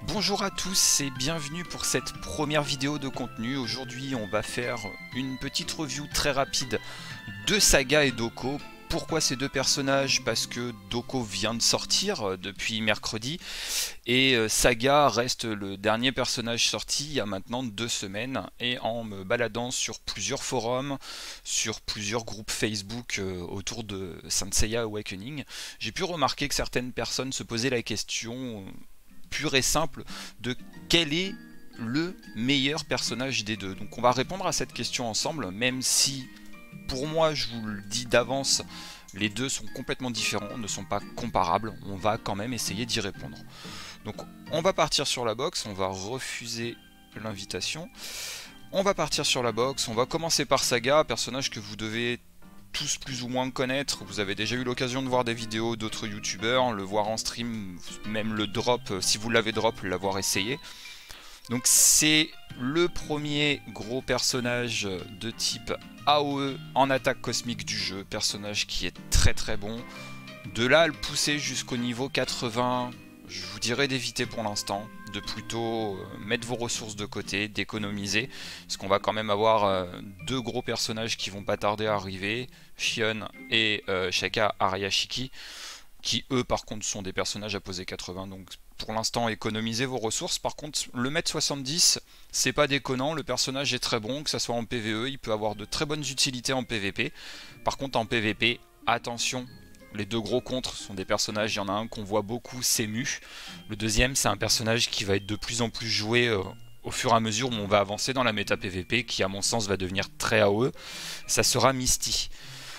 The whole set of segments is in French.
Bonjour à tous et bienvenue pour cette première vidéo de contenu. Aujourd'hui on va faire une petite review très rapide de Saga et Doko. Pourquoi ces deux personnages? Parce que Doko vient de sortir depuis mercredi et Saga reste le dernier personnage sorti il y a maintenant 2 semaines. Et en me baladant sur plusieurs forums, sur plusieurs groupes Facebook autour de Saint Seiya Awakening, j'ai pu remarquer que certaines personnes se posaient la question pure et simple de quel est le meilleur personnage des deux. Donc on va répondre à cette question ensemble, même si pour moi, je vous le dis d'avance, les deux sont complètement différents, ne sont pas comparables. On va quand même essayer d'y répondre. Donc on va partir sur la box, on va refuser l'invitation. On va partir sur la box, on va commencer par Saga, personnage que vous devez tous plus ou moins connaître. Vous avez déjà eu l'occasion de voir des vidéos d'autres youtubeurs, le voir en stream, même le drop, si vous l'avez drop, l'avoir essayé. Donc c'est le premier gros personnage de type AOE en attaque cosmique du jeu, personnage qui est très très bon. De là à le pousser jusqu'au niveau 80, je vous dirais d'éviter pour l'instant, de plutôt mettre vos ressources de côté, d'économiser, parce qu'on va quand même avoir deux gros personnages qui vont pas tarder à arriver, Shion et Shaka Ariashiki, qui eux par contre sont des personnages à poser 80, donc pour l'instant économisez vos ressources. Par contre le mettre 70 c'est pas déconnant, le personnage est très bon, que ça soit en PvE, il peut avoir de très bonnes utilités en PvP. Par contre en PvP, attention, les deux gros contres sont des personnages, il y en a un qu'on voit beaucoup, c'est Mu. Le deuxième c'est un personnage qui va être de plus en plus joué au fur et à mesure où on va avancer dans la méta PvP, qui à mon sens va devenir très AOE, ça sera Misty.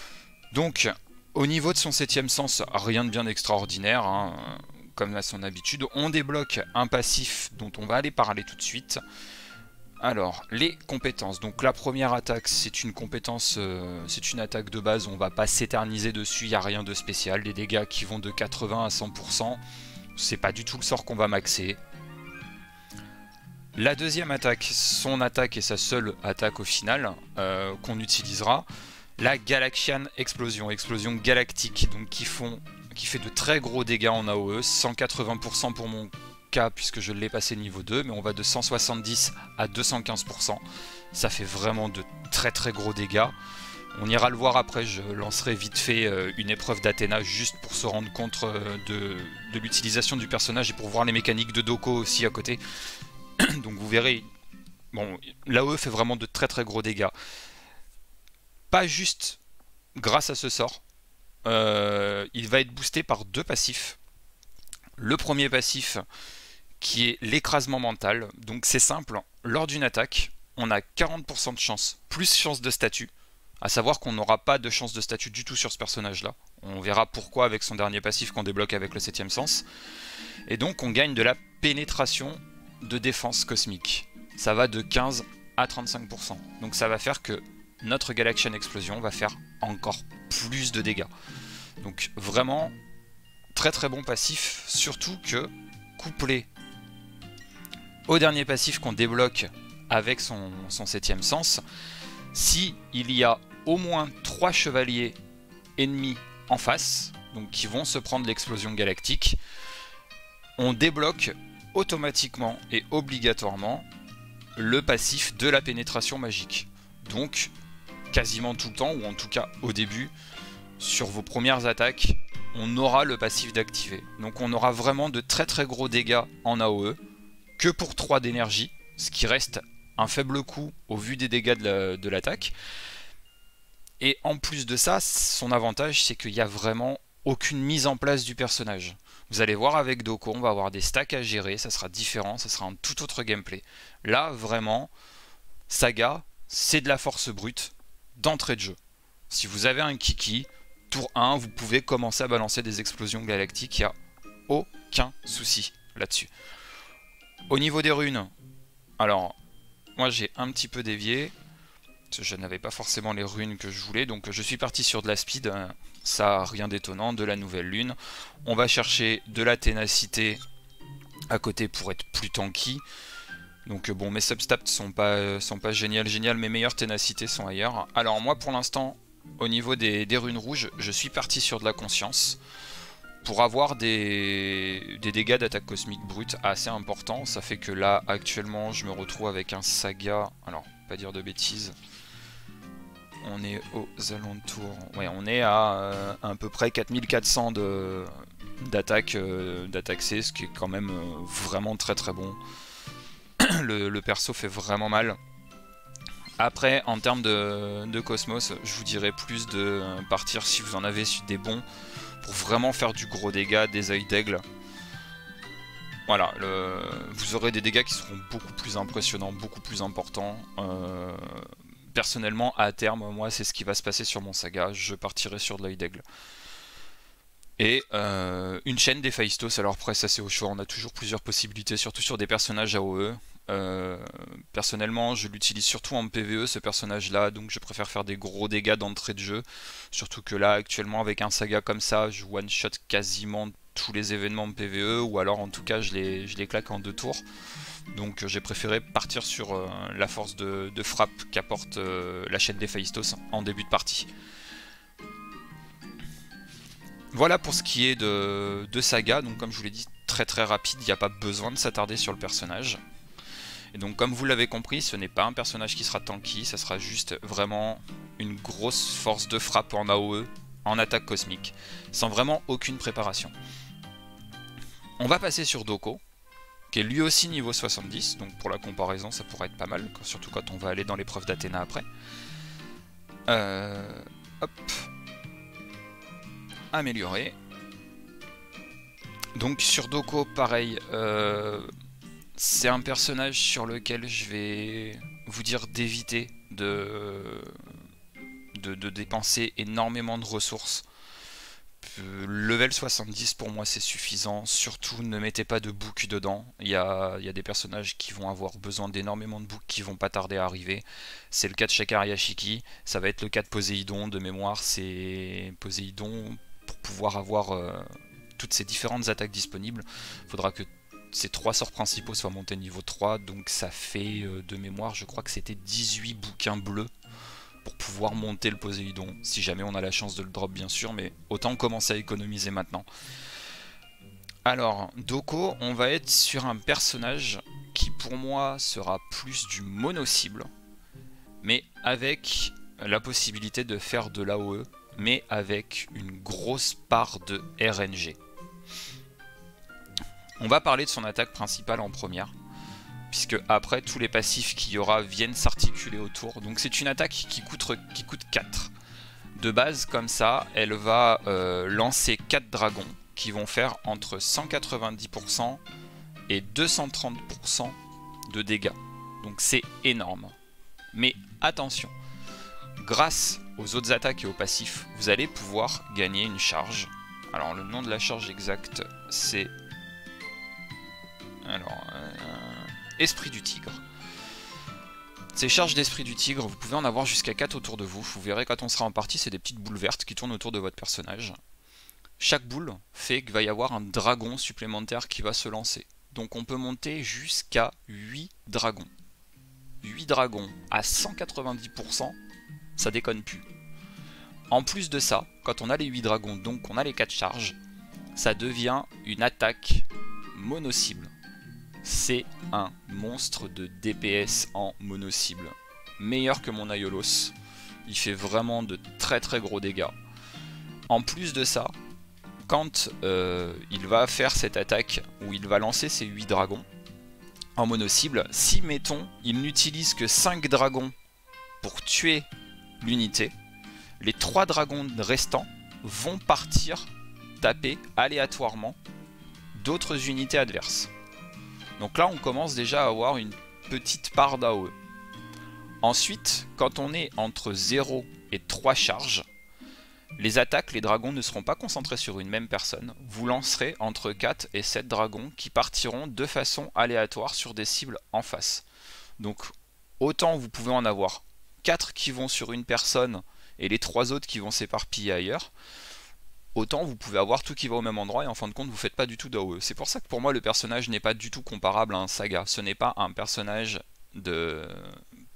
Donc au niveau de son 7ème sens, rien de bien extraordinaire, hein, comme à son habitude. On débloque un passif dont on va aller parler tout de suite. Alors, les compétences. Donc la première attaque, c'est une compétence, c'est une attaque de base, on va pas s'éterniser dessus, il n'y a rien de spécial. Les dégâts qui vont de 80 à 100%, c'est pas du tout le sort qu'on va maxer. La deuxième attaque, son attaque et sa seule attaque au final, qu'on utilisera, la Galaxian Explosion, explosion galactique, donc qui fait de très gros dégâts en AOE, 180% pour mon cas puisque je l'ai passé niveau 2, mais on va de 170 à 215%, ça fait vraiment de très très gros dégâts. On ira le voir après, je lancerai vite fait une épreuve d'Athéna juste pour se rendre compte de l'utilisation du personnage et pour voir les mécaniques de Doko aussi à côté. Donc vous verrez, bon, l'AOE fait vraiment de très très gros dégâts. Pas juste grâce à ce sort, il va être boosté par deux passifs. Le premier passif qui est l'écrasement mental, donc c'est simple, lors d'une attaque, on a 40% de chance, plus chance de statut, à savoir qu'on n'aura pas de chance de statut du tout sur ce personnage là. On verra pourquoi avec son dernier passif qu'on débloque avec le 7ème sens. Et donc on gagne de la pénétration de défense cosmique. Ça va de 15 à 35%. Donc ça va faire que notre Galaxian Explosion va faire encore plus de dégâts. Donc vraiment très très bon passif, surtout que couplé au dernier passif qu'on débloque avec son 7ème sens, si il y a au moins 3 chevaliers ennemis en face, donc qui vont se prendre l'explosion galactique, on débloque automatiquement et obligatoirement le passif de la pénétration magique. Donc quasiment tout le temps, ou en tout cas au début, sur vos premières attaques, on aura le passif d'activer. Donc on aura vraiment de très très gros dégâts en AOE, que pour 3 d'énergie, ce qui reste un faible coût au vu des dégâts de l'attaque. Et en plus de ça, son avantage c'est qu'il n'y a vraiment aucune mise en place du personnage. Vous allez voir avec Doko, on va avoir des stacks à gérer, ça sera différent, ça sera un tout autre gameplay. Là vraiment, Saga, c'est de la force brute d'entrée de jeu. Si vous avez un Kiki, tour 1, vous pouvez commencer à balancer des explosions galactiques, il n'y a aucun souci là-dessus. Au niveau des runes, alors, moi j'ai un petit peu dévié, parce que je n'avais pas forcément les runes que je voulais, donc je suis parti sur de la speed, ça rien d'étonnant, de la nouvelle lune. On va chercher de la ténacité à côté pour être plus tanky. Donc bon, mes substats sont pas génial, mes meilleures ténacités sont ailleurs. Alors moi pour l'instant, au niveau des runes rouges, je suis parti sur de la conscience, pour avoir des dégâts d'attaque cosmique brute assez importants. Ça fait que là actuellement je me retrouve avec un saga, alors pas dire de bêtises, on est aux alentours, ouais on est à peu près 4400 d'attaque C, ce qui est quand même vraiment très très bon. Le perso fait vraiment mal. Après, en termes de Cosmos, je vous dirais plus de partir, si vous en avez des bons, pour vraiment faire du gros dégât, des œils d'aigle. Voilà, vous aurez des dégâts qui seront beaucoup plus impressionnants, beaucoup plus importants. Personnellement, à terme, moi, c'est ce qui va se passer sur mon saga. Je partirai sur de l'œil d'aigle. Et une chaîne d'Héphaïstos, alors après ça c'est au choix, on a toujours plusieurs possibilités, surtout sur des personnages AOE. Personnellement je l'utilise surtout en PvE ce personnage là, donc je préfère faire des gros dégâts d'entrée de jeu. Surtout que là actuellement avec un saga comme ça, je one shot quasiment tous les événements de PvE, ou alors en tout cas je les claque en 2 tours. Donc j'ai préféré partir sur la force de frappe qu'apporte la chaîne d'Héphaïstos en début de partie. Voilà pour ce qui est de saga, donc comme je vous l'ai dit, très très rapide, il n'y a pas besoin de s'attarder sur le personnage. Et donc comme vous l'avez compris, ce n'est pas un personnage qui sera tanky, ça sera juste vraiment une grosse force de frappe en AOE, en attaque cosmique, sans vraiment aucune préparation. On va passer sur Doko, qui est lui aussi niveau 70, donc pour la comparaison ça pourrait être pas mal, surtout quand on va aller dans l'épreuve d'Athéna après. Hop. Améliorer. Donc sur Doko, pareil, c'est un personnage sur lequel je vais vous dire d'éviter de dépenser énormément de ressources. Level 70 pour moi c'est suffisant, surtout ne mettez pas de bouc dedans, il y a des personnages qui vont avoir besoin d'énormément de boucs qui vont pas tarder à arriver. C'est le cas de Shakar Yashiki, ça va être le cas de Poséidon, de mémoire c'est Poséidon. Pour pouvoir avoir toutes ces différentes attaques disponibles, il faudra que ces 3 sorts principaux soient montés niveau 3, donc ça fait de mémoire, je crois que c'était 18 bouquins bleus pour pouvoir monter le Poséidon, si jamais on a la chance de le drop bien sûr, mais autant commencer à économiser maintenant. Alors, Doko, on va être sur un personnage qui pour moi sera plus du mono-cible, mais avec la possibilité de faire de l'AOE, mais avec une grosse part de RNG. On va parler de son attaque principale en première, puisque après tous les passifs qu'il y aura viennent s'articuler autour. Donc c'est une attaque qui coûte 4. De base comme ça, elle va lancer 4 dragons qui vont faire entre 190% et 230% de dégâts. Donc c'est énorme. Mais attention, grâce aux autres attaques et aux passifs, vous allez pouvoir gagner une charge. Alors le nom de la charge exacte, c'est Esprit du Tigre. Ces charges d'Esprit du Tigre, vous pouvez en avoir jusqu'à 4 autour de vous. Vous verrez quand on sera en partie, c'est des petites boules vertes qui tournent autour de votre personnage. Chaque boule fait qu'il va y avoir un dragon supplémentaire qui va se lancer. Donc on peut monter jusqu'à 8 dragons. 8 dragons à 190%, ça déconne plus. En plus de ça, quand on a les 8 dragons, donc on a les 4 charges, ça devient une attaque mono-cible. C'est un monstre de DPS en mono-cible. Meilleur que mon Aiolos. Il fait vraiment de très très gros dégâts. En plus de ça, quand il va faire cette attaque où il va lancer ses 8 dragons en mono-cible, si mettons il n'utilise que 5 dragons pour tuer l'unité, les 3 dragons restants vont partir taper aléatoirement d'autres unités adverses. Donc là on commence déjà à avoir une petite part d'AOE. Ensuite, quand on est entre 0 et 3 charges, les attaques, les dragons ne seront pas concentrés sur une même personne. Vous lancerez entre 4 et 7 dragons qui partiront de façon aléatoire sur des cibles en face. Donc autant vous pouvez en avoir 4 qui vont sur une personne et les 3 autres qui vont s'éparpiller ailleurs, autant vous pouvez avoir tout qui va au même endroit et en fin de compte vous ne faites pas du tout d'AOE. C'est pour ça que pour moi le personnage n'est pas du tout comparable à un saga. Ce n'est pas un personnage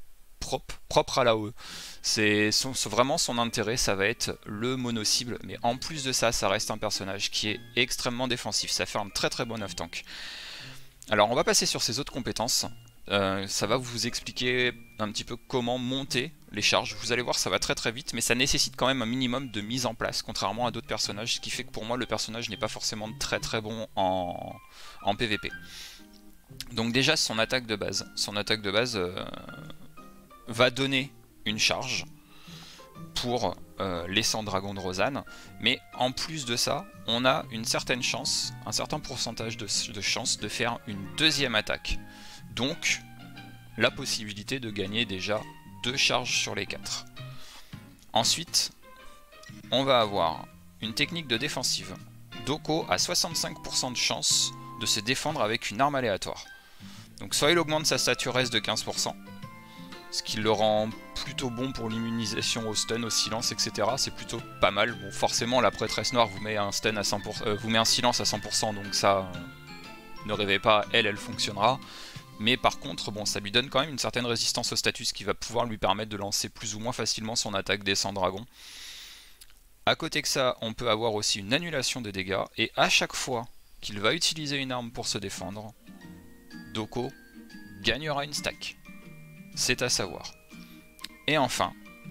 propre à l'AOE. C'est vraiment son intérêt, ça va être le mono-cible, mais en plus de ça, ça reste un personnage qui est extrêmement défensif, ça fait un très très bon off-tank. Alors on va passer sur ses autres compétences. Ça va vous expliquer un petit peu comment monter les charges. Vous allez voir, ça va très très vite, mais ça nécessite quand même un minimum de mise en place, contrairement à d'autres personnages, ce qui fait que pour moi le personnage n'est pas forcément très très bon en PVP. Donc déjà son attaque de base. Son attaque de base va donner une charge pour les 100 dragons de Rosanne, mais en plus de ça, on a une certaine chance, un certain pourcentage de chance de faire une deuxième attaque. Donc, la possibilité de gagner déjà 2 charges sur les 4. Ensuite, on va avoir une technique de défensive. Doko a 65% de chance de se défendre avec une arme aléatoire. Donc soit il augmente sa stature S de 15%, ce qui le rend plutôt bon pour l'immunisation au stun, au silence, etc. C'est plutôt pas mal. Bon, forcément, la prêtresse noire vous met un stun à 100%, vous met un silence à 100%, donc ça, ne rêvez pas, elle fonctionnera. Mais par contre, bon, ça lui donne quand même une certaine résistance au status qui va pouvoir lui permettre de lancer plus ou moins facilement son attaque des 100 dragons. À côté de ça, on peut avoir aussi une annulation des dégâts, et à chaque fois qu'il va utiliser une arme pour se défendre, Doko gagnera une stack. C'est à savoir. Et enfin,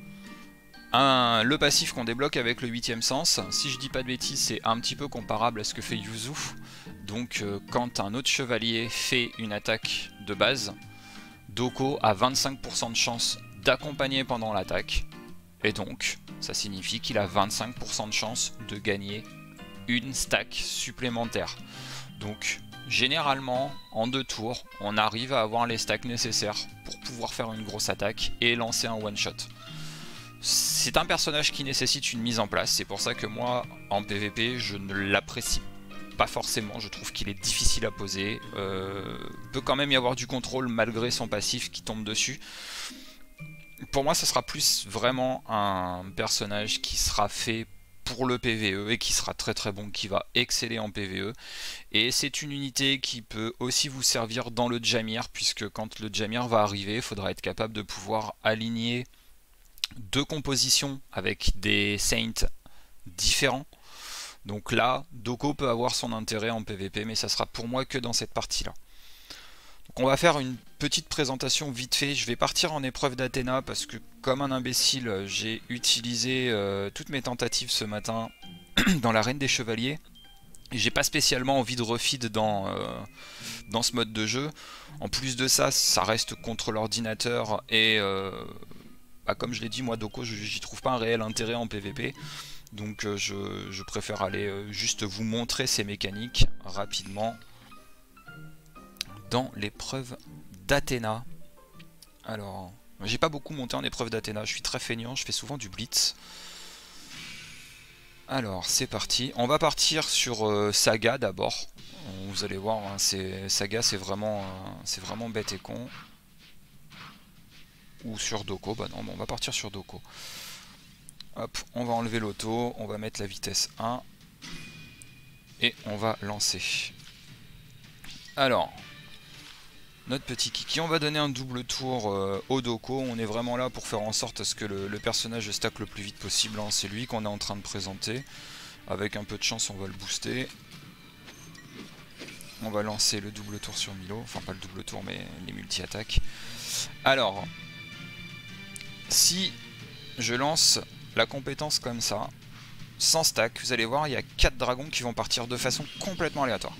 le passif qu'on débloque avec le 8ème sens, si je dis pas de bêtises, c'est un petit peu comparable à ce que fait Yuzu. Donc quand un autre chevalier fait une attaque de base, Doko a 25% de chance d'accompagner pendant l'attaque. Et donc, ça signifie qu'il a 25% de chance de gagner une stack supplémentaire. Donc, généralement, en 2 tours, on arrive à avoir les stacks nécessaires pour pouvoir faire une grosse attaque et lancer un one-shot. C'est un personnage qui nécessite une mise en place, c'est pour ça que moi, en PVP, je ne l'apprécie pas forcément, je trouve qu'il est difficile à poser. Peut quand même y avoir du contrôle malgré son passif qui tombe dessus. Pour moi, ça sera plus vraiment un personnage qui sera fait pour le PVE et qui sera très très bon, qui va exceller en PVE. Et c'est une unité qui peut aussi vous servir dans le Jamir, puisque quand le Jamir va arriver, il faudra être capable de pouvoir aligner 2 compositions avec des Saints différents. Donc là, Doko peut avoir son intérêt en PVP, mais ça sera pour moi que dans cette partie-là. On va faire une petite présentation vite fait. Je vais partir en épreuve d'Athéna parce que comme un imbécile, j'ai utilisé toutes mes tentatives ce matin dans l'arène des chevaliers. J'ai pas spécialement envie de refeed dans ce mode de jeu. En plus de ça, ça reste contre l'ordinateur et comme je l'ai dit, moi Doko, j'y trouve pas un réel intérêt en PVP. Donc je préfère aller juste vous montrer ces mécaniques rapidement dans l'épreuve d'Athéna. Alors, j'ai pas beaucoup monté en épreuve d'Athéna, je suis très feignant, je fais souvent du blitz. Alors, c'est parti. On va partir sur Saga d'abord. Vous allez voir, hein, Saga c'est vraiment bête et con. Ou sur Doko, bah non, bon, on va partir sur Doko. Hop, on va enlever l'auto, on va mettre la vitesse 1. Et on va lancer. Alors, notre petit Kiki, on va donner un double tour au Doko. On est vraiment là pour faire en sorte à ce que le personnage stack le plus vite possible, hein. C'est lui qu'on est en train de présenter. Avec un peu de chance, on va le booster. On va lancer le double tour sur Milo. Enfin, pas le double tour, mais les multi-attaques. Alors, si je lance la compétence comme ça, sans stack, vous allez voir, il y a 4 dragons qui vont partir de façon complètement aléatoire.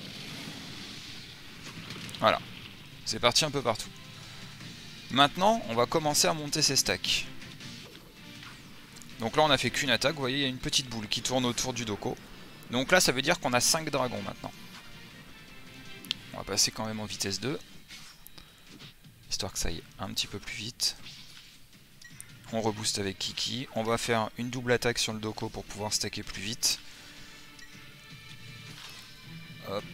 Voilà. C'est parti un peu partout. Maintenant, on va commencer à monter ces stacks. Donc là, on a fait qu'une attaque. Vous voyez, il y a une petite boule qui tourne autour du Doko. Donc là, ça veut dire qu'on a 5 dragons maintenant. On va passer quand même en vitesse 2. Histoire que ça aille un petit peu plus vite. On rebooste avec Kiki. On va faire une double attaque sur le Doko pour pouvoir stacker plus vite. Hop.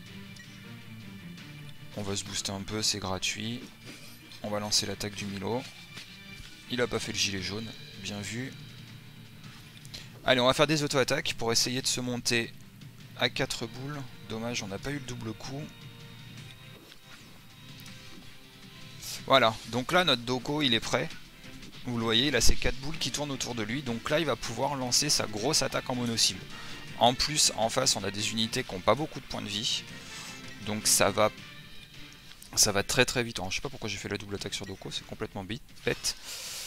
On va se booster un peu, c'est gratuit. On va lancer l'attaque du Milo. Il a pas fait le gilet jaune, bien vu. Allez, on va faire des auto-attaques pour essayer de se monter à 4 boules. Dommage, on n'a pas eu le double coup. Voilà, donc là notre Doko il est prêt. Vous le voyez, il a ses 4 boules qui tournent autour de lui. Donc là il va pouvoir lancer sa grosse attaque en mono-cible. En plus, en face on a des unités qui n'ont pas beaucoup de points de vie. Donc ça va très très vite. Alors, je sais pas pourquoi j'ai fait la double attaque sur Doko, c'est complètement bête.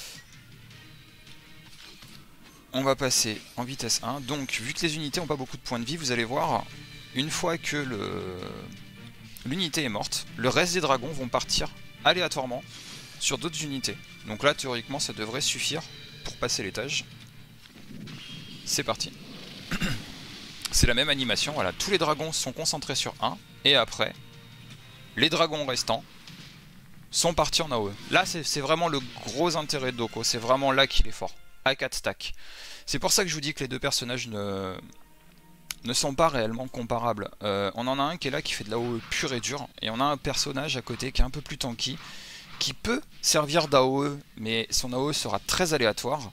On va passer en vitesse 1. Donc vu que les unités n'ont pas beaucoup de points de vie, vous allez voir, une fois que l'unité est morte, le reste des dragons vont partir aléatoirement sur d'autres unités. Donc là théoriquement ça devrait suffire pour passer l'étage. C'est parti. C'est la même animation, voilà, tous les dragons sont concentrés sur 1, et après, les dragons restants sont partis en AOE. Là c'est vraiment le gros intérêt de Doko, c'est vraiment là qu'il est fort, à 4 stacks. C'est pour ça que je vous dis que les deux personnages ne sont pas réellement comparables. On en a un qui est là qui fait de l'AOE pur et dur, et on a un personnage à côté qui est un peu plus tanky, qui peut servir d'AOE, mais son AOE sera très aléatoire.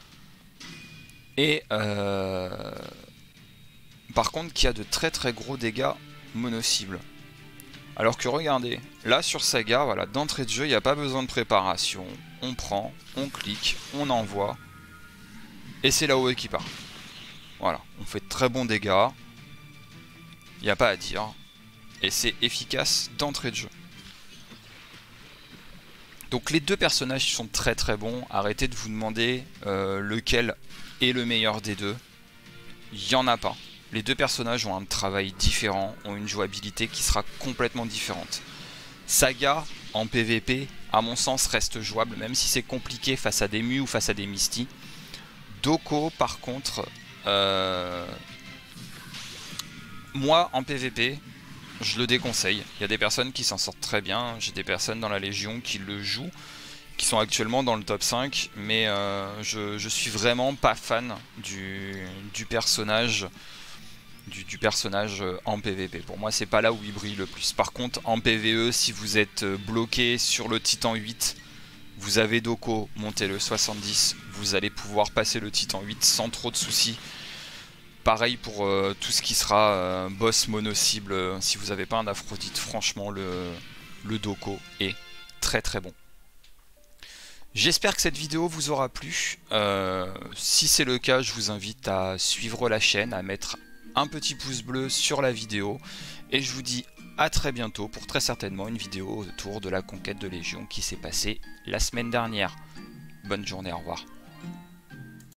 Et par contre qui a de très très gros dégâts mono-cible. Alors que regardez, là sur Saga, voilà, d'entrée de jeu, il n'y a pas besoin de préparation. On prend, on clique, on envoie, et c'est l'AOE qui part. Voilà, on fait de très bons dégâts, il n'y a pas à dire, et c'est efficace d'entrée de jeu. Donc les deux personnages sont très très bons, arrêtez de vous demander lequel est le meilleur des deux, il n'y en a pas. Les deux personnages ont un travail différent, ont une jouabilité qui sera complètement différente. Saga, en PvP, à mon sens, reste jouable, même si c'est compliqué face à des Mu ou face à des Misty. Doko, par contre, moi, en PvP, je le déconseille. Il y a des personnes qui s'en sortent très bien, j'ai des personnes dans la Légion qui le jouent, qui sont actuellement dans le top 5, mais je suis vraiment pas fan du personnage. Du personnage en PvP. Pour moi, c'est pas là où il brille le plus. Par contre, en PvE, si vous êtes bloqué sur le Titan 8, vous avez Doko, montez le 70, vous allez pouvoir passer le Titan 8 sans trop de soucis. Pareil pour tout ce qui sera boss mono-cible. Si vous n'avez pas un Aphrodite, franchement, le Doko est très très bon. J'espère que cette vidéo vous aura plu. Si c'est le cas, je vous invite à suivre la chaîne, à mettre un petit pouce bleu sur la vidéo, et je vous dis à très bientôt pour très certainement une vidéo autour de la conquête de Légion qui s'est passée la semaine dernière. Bonne journée, au revoir.